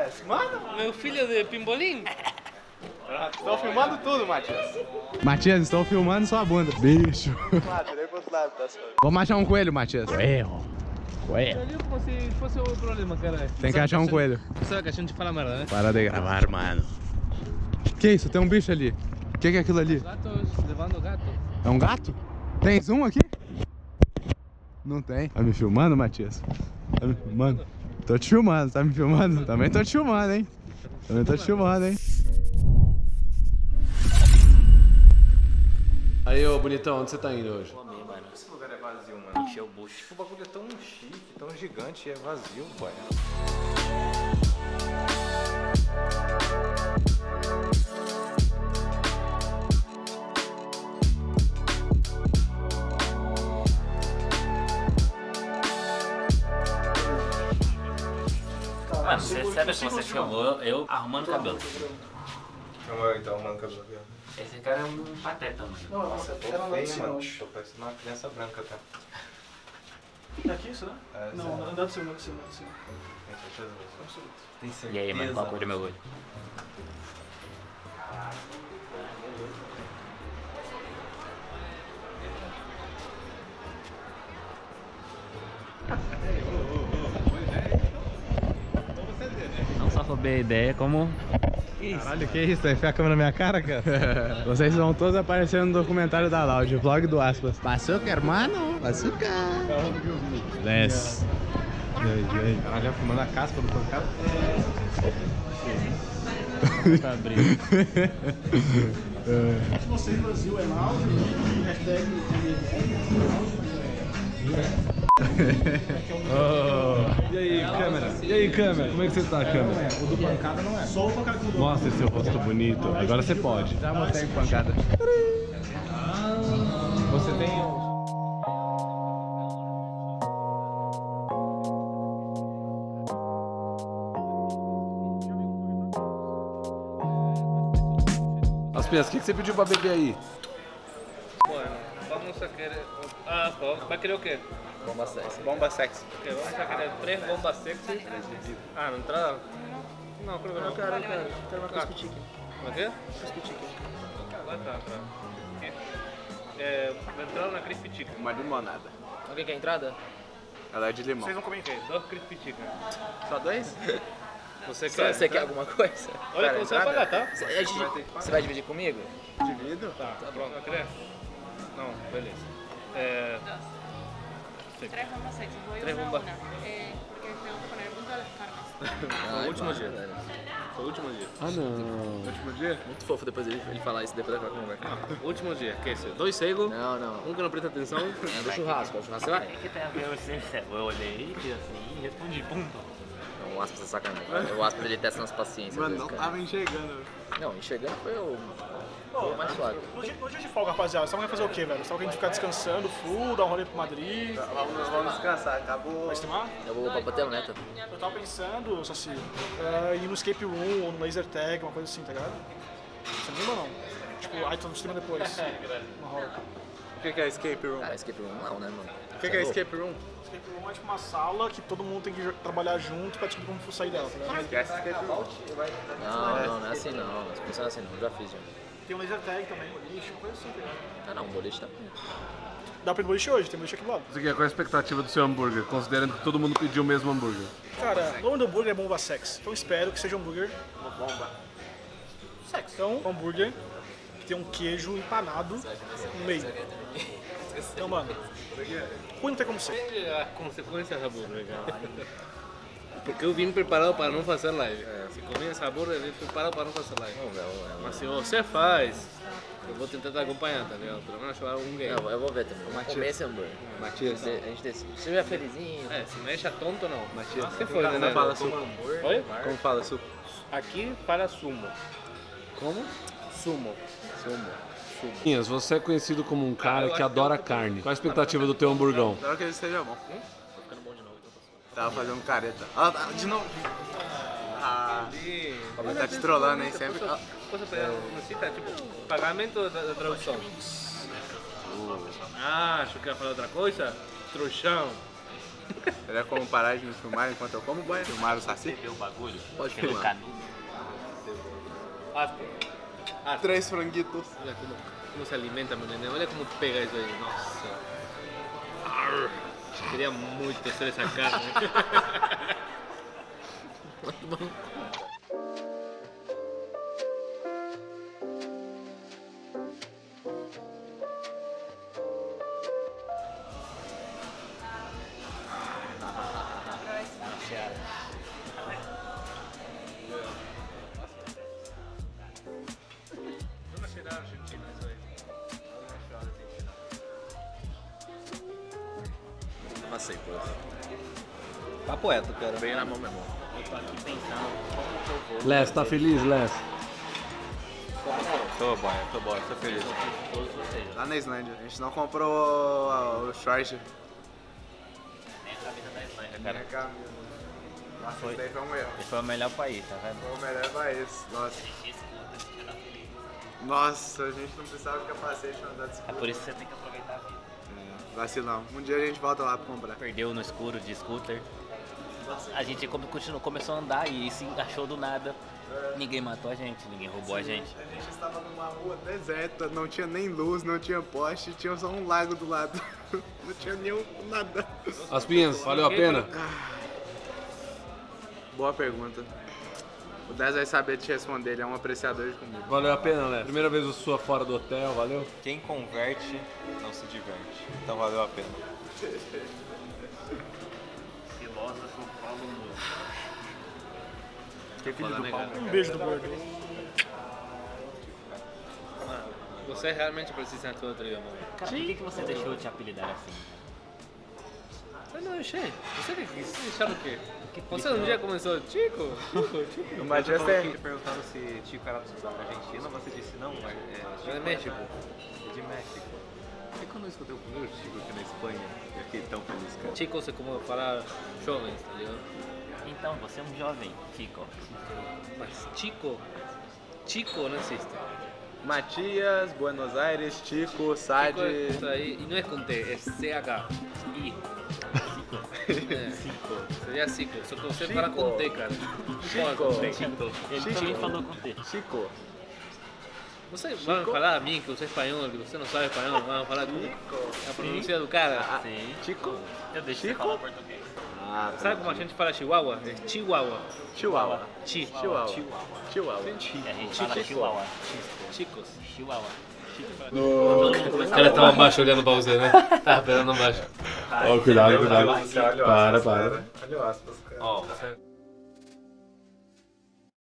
Matias? Mano! Meu filho de pimbolim. Estão filmando tudo, Matias. Matias, estão filmando sua bunda. Bicho. Claro, tirei pro outro lado, tá só. Vamos achar um coelho, Matias. Coelho. Coelho. Eu como se fosse o problema, cara. Tem que achar um coelho. Sabe que a gente fala merda, né? Para de gravar, mano. Que isso? Tem um bicho ali. O que é aquilo ali? Gatos levando gato. É um gato? Tem um aqui? Não tem. Tá me filmando, Matias? Tá me filmando? Tô te filmando, tá me filmando? Também tô te filmando, hein? Também tô te filmando, hein? Aí, ô bonitão, onde você tá indo hoje? Amei, mano. Esse lugar é vazio, mano. Encheu o bucho. O bagulho é tão chique, tão gigante e é vazio, boy. Mano, você sabe que você filmou eu arrumando cabelo. Calma aí, então, arrumando cabelo aqui. Esse cara é um pateta, mano. Não, nossa, tô feio, mano. Tô parecendo uma criança branca, tá? É aqui isso, né? É, Não, sério. andar de cima, andar de cima, andar de cima. Tem certeza disso? Absoluto. Tem certeza? E aí, mano, qual a cor do meu olho? Não só roubei a ideia, como... Caralho, que isso? Vai enfiar a câmera na minha cara, cara? Vocês vão todos aparecer no documentário da Loud, o vlog do Aspas. Açúcar, hermano. Açúcar. Desce. Ela já fumando a casca do pancada? Pra abrir. Se você no Brasil é loud, hashtag E aí, câmera? E aí, câmera? Como é que você tá, câmera? o do pancada não é. Só o pancada que mudou. Mostra esse seu rosto bonito. Agora você pode. Já mostrei pancada. Você tem... Aspias, o que você pediu pra beber aí? Bueno, vamos a querer... Ah, ¿va a querer o quê? Bomba sexy. Bomba sexy. Ok, vamos a querer 3 bombas sexy. Ah, na entrada? Não, creo que no. Quero uma crispy chicken. ¿Uma quê? Crispy chicken. Lá tá, tá. Vai entrar na crispy chicken. Uma limonada. Alguém quer entrada? Ela é de limão. Vocês vão comer em quê? 2 crispy chicken. Só dois? Você quer? Você quer alguma coisa? Olha que você vai pagar, tá? Você vai dividir comigo? Divido? Tá, pronto. Vai querer? Não, beleza. Tres bombas sexy, voy Tres una a bombas. una, porque tengo que poner el punto de las carnes. Foi o último dia. Foi o último dia. Ah, não. Último dia? Muito fofo depois ele falar isso depois da conversa. Último dia. Que é esse? 2 cegos, Não. um que não presta atenção. É do churrasco, o churrasco você vai. que tem a ver você? Eu olhei e assim, e respondi, ponto. Não, o Aspas é sacanagem. O Aspas ele testa nas paciências. Mano, às não vezes, cara. tava enxergando. Não, enxergando foi o mais suave. No dia de folga, rapaziada, vocês vão fazer o quê, velho? Vocês vão ficar descansando full, dar um rolê pro Madrid? Vamos descansar, acabou. Vai streamar? Eu vou pra Patelneta. Eu tava pensando, Saci, ir no escape room ou no laser tag, uma coisa assim, tá ligado? Você anima ou não? Tipo, aí tu streama depois. Uma rola. O que é escape room? Cara, escape room não, né, mano? O que é escape room? Escape room é tipo uma sala que todo mundo tem que trabalhar junto pra descobrir como sair dela, tá ligado? Esquece escape room. Não é assim não. Não funciona assim não, já fiz já. Tem um laser tag também, boliche, uma coisa assim, tá ligado? Ah não, boliche tá. Dá pra ir no boliche hoje, tem boliche aqui do lado. Você quer, qual é a expectativa do seu hambúrguer, considerando que todo mundo pediu o mesmo hambúrguer? Cara, o nome do hambúrguer é Bomba Sex, então espero que seja um hambúrguer Bomba. sex. Então, um hambúrguer que tem um queijo empanado no meio. Então, mano, ruim não tem como ser. As consequências da burra, cara. Porque eu vim preparado para não fazer live. Se comer essa burra, eu vim preparado para não fazer live. Mas se você faz, eu vou tentar te acompanhar, tá ligado? Pelo menos chamar um game. Eu vou ver também. Vou comer esse hambúrguer. Matias. A gente decide. Se estiver felizinho. Se me deixa tonto, não. Matias. Você foi, né? Como fala suco? Oi? Como fala suco? Aqui fala sumo. Como? Sumo. Minhas, você é conhecido como um cara que adora carne. Qual a expectativa do teu hamburgão? Espero que ele esteja bom. Tô ficando bom de novo, então Tava fazendo careta. Ah, tá, de novo. Ah, ele tá te trollando, hein? Sempre. Ah. Coisa pra necessita, tipo, pagamento da tradução. Ah, acho que ia falar outra coisa? Trouxão. Será como parar de me filmar enquanto eu como boia? Filmar o saci? Você viu o bagulho? Pode Aquele filmar. canudo. Ah, 3 franguitos. olha como se alimenta, meu neném. Olha como pega isso aí. Nossa. Arr. Queria muito ter essa carne. Passei por isso. Papo reto, cara. Bem na mão mesmo. Eu tô aqui pensando como que eu vou. Les, tá feliz, Les? Tô bom, tô feliz. Todos vocês. Lá na Islândia. A gente não comprou o short. Nem a camisa da Islândia, Cara, cara. camisa. Nossa, isso daí foi um erro. Esse foi o melhor país, tá vendo? Foi o melhor país. Nossa. Nossa, a gente não precisava de capacete pra andar de É scooter. por isso que você tem que aproveitar a vida. Vacilão. Um dia a gente volta lá pra comprar. Perdeu no escuro de scooter. A gente começou a andar e se achou do nada. Ninguém matou a gente, ninguém roubou a gente. A gente estava numa rua deserta, não tinha nem luz, não tinha poste, tinha só um lago do lado. Não tinha nenhum nada. Aspinhas, valeu a pena? Boa pergunta. O 10 vai saber te responder, ele é um apreciador de comida. Valeu a pena, Les? Primeira vez sua fora do hotel, valeu? Quem converte não se diverte. Então valeu a pena. Filósofo Paulo Nunes. Que filho do Paulo. Um beijo do gordo. Você realmente precisa na tua trilha, mano. Cara, por que você deixou te apelidar assim? Eu não achei. Você deixaram o quê? Você um dia começou, Chico? O Matias tem. Perguntando se Chico era da Argentina, você disse não, É de México. É de México. E quando eu escutei o primeiro Chico aqui na Espanha, eu fiquei tão feliz, cara. Chico, você como falar jovens, tá ligado? Então, você é um jovem, Chico. Mas Chico não existe. Matias, Buenos Aires, Chico, Sade. Chico é isso aí, e não é com T, é CH. I. Seria Chico, só que você fala com T, cara. Chico. Ele também falou com T. Chico. Você vai falar a mim que você é espanhol, que você não sabe espanhol, vai falar a pronúncia do cara. Sim. Chico. Eu deixo Chico? você falar português. Ah, Sabe como a gente fala chihuahua? É chihuahua. Chihuahua. Chihuahua. Chihuahua. E a gente fala chihuahua. Chicos. Chihuahua. Os caras estão abaixo olhando pra você, né? Tá esperando abaixo. Ó, cuidado. Olha o aspas, cara. Olha o aspas, cara. Ó,